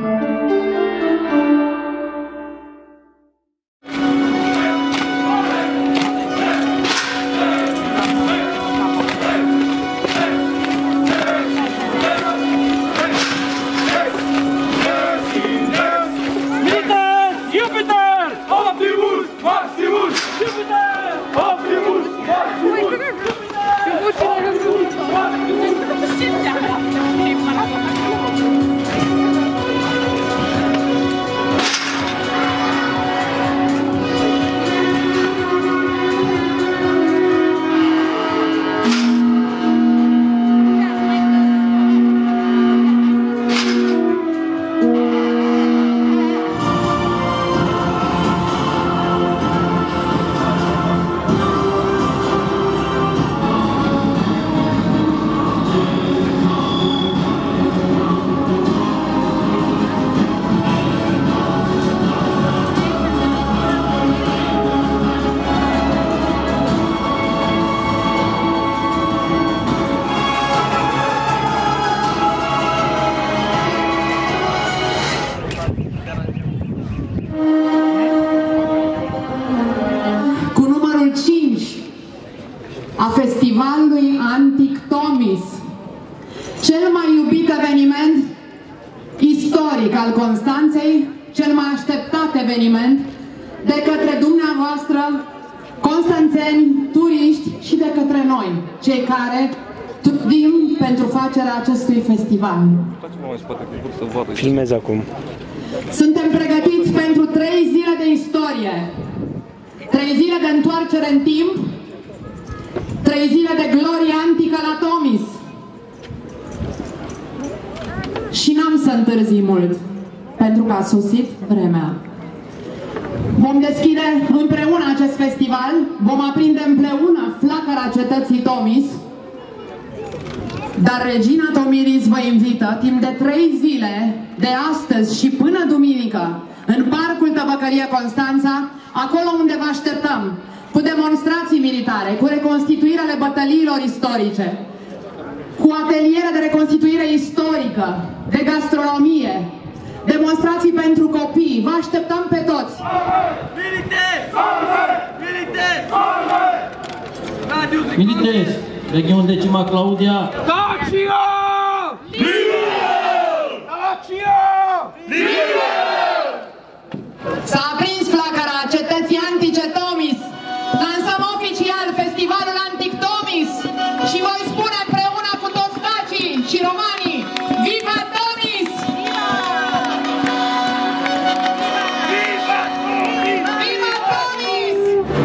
a festivalului Antic Tomis, cel mai iubit eveniment istoric al Constanței, cel mai așteptat eveniment de către dumneavoastră, constanțeni, turiști și de către noi, cei care trudim pentru facerea acestui festival. Filmez acum. Suntem pregătiți pentru 3 zile de istorie, 3 zile de întoarcere în timp, 3 zile de glorie antică la Tomis. Și n-am să întârzi mult, pentru că a sosit vremea. Vom deschide împreună acest festival, vom aprinde împreună flacăra cetății Tomis, dar Regina Tomiris vă invită timp de 3 zile, de astăzi și până duminică, în Parcul Tăbăcărie Constanța, acolo unde vă așteptăm, cu demonstrații militare, cu reconstituirea ale bătăliilor istorice, cu ateliere de reconstituire istorică, de gastronomie, demonstrații pentru copii. Vă așteptăm pe toți! Militari! Militari! Militari! Regiune Decima Claudia! Dacia! Dacia! S-a aprins flacăra cetății antice Tomis. Lansăm oficial festivalul Antic Tomis și voi spune împreună cu toți dacii și romanii: Viva Tomis! Viva Tomis! Viva Tomis!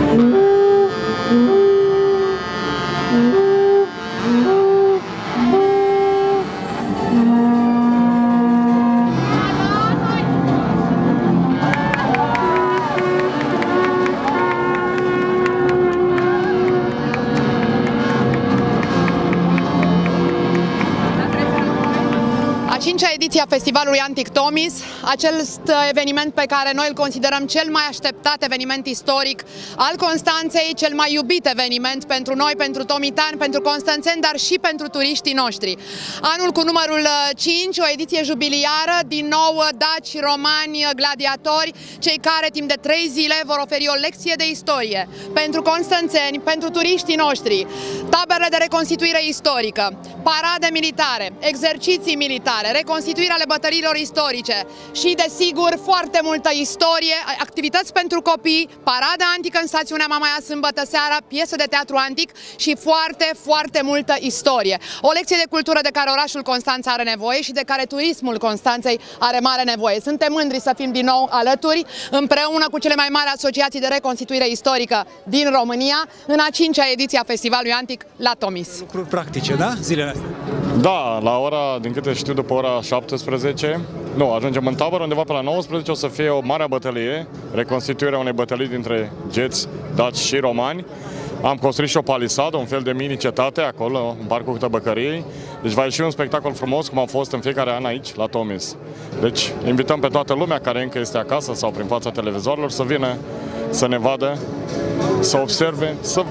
Cincea ediție a festivalului Antic Tomis, acest eveniment pe care noi îl considerăm cel mai așteptat eveniment istoric al Constanței, cel mai iubit eveniment pentru noi, pentru tomitani, pentru constanțeni, dar și pentru turiștii noștri. Anul cu numărul 5, o ediție jubiliară, din nou daci, romani, gladiatori, cei care timp de 3 zile vor oferi o lecție de istorie pentru constanțeni, pentru turiștii noștri, taberele de reconstituire istorică, parade militare, exerciții militare, reconstituirea ale bătăliilor istorice și, desigur, foarte multă istorie, activități pentru copii, parada antică în stațiunea Mamaia sâmbătă seara, piesă de teatru antic și foarte, foarte multă istorie. O lecție de cultură de care orașul Constanța are nevoie și de care turismul Constanței are mare nevoie. Suntem mândri să fim din nou alături, împreună cu cele mai mari asociații de reconstituire istorică din România, în a 5-a ediție a Festivalului Antic la Tomis. Lucruri practice, da? Zilele astea. Da, la ora, din câte știu, după ora 17, nu, ajungem în tabără, undeva pe la 19 o să fie o mare bătălie, reconstituirea unei bătălii dintre geți, daci și romani. Am construit și o palisadă, un fel de mini-cetate acolo, în Parcul Tăbăcăriei. Deci va ieși un spectacol frumos, cum a fost în fiecare an aici, la Tomis. Deci invităm pe toată lumea care încă este acasă sau prin fața televizorilor să vină să ne vadă, să observe, să...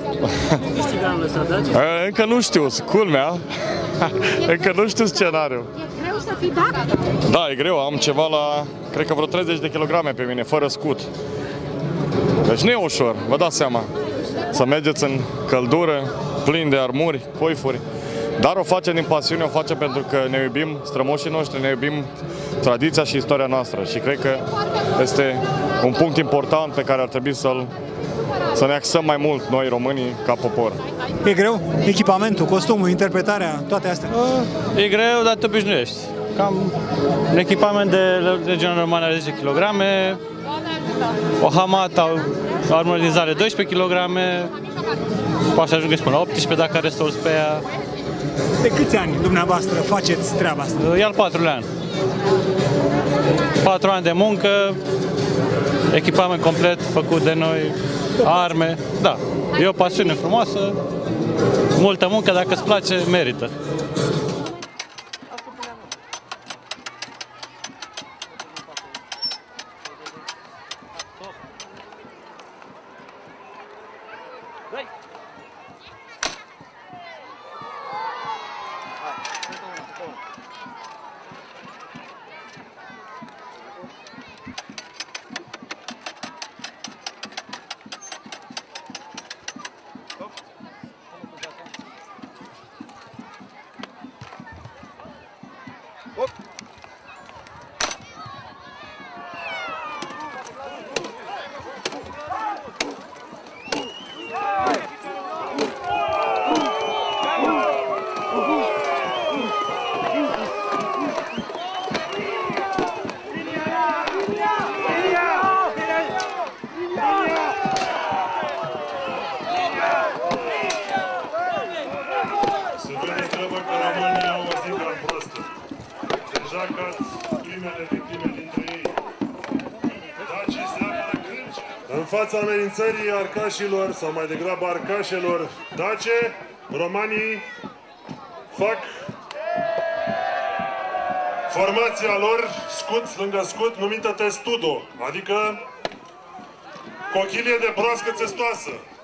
Încă nu știu, culmea, încă nu știu scenariul. să fii, da? Da, e greu, am ceva la, cred că vreo 30 de kilograme pe mine, fără scut. Deci nu e ușor, vă dați seama. Să mergeți în căldură, plin de armuri, coifuri. Dar o facem din pasiune, o facem pentru că ne iubim strămoșii noștri, ne iubim tradiția și istoria noastră. Și cred că este un punct important pe care ar trebui să ne axăm mai mult noi românii ca popor. E greu? Echipamentul, costumul, interpretarea, toate astea? E greu, dar te obișnuiești. Cam un echipament de Legiunea Romană are 10 kg, o hamata, o armonizare 12 kg, poate ajunge până la 18 dacă are sorți pe ea. De câți ani dumneavoastră faceți treaba asta? E al 4-lea an. 4 ani de muncă, echipament complet făcut de noi, arme, da. E o pasiune frumoasă, multă muncă, dacă îți place, merită. În fața amenințării arcașilor, sau mai degrabă arcașelor dace, romanii fac formația lor scut lângă scut, numită testudo, adică cochilie de broască țestoasă.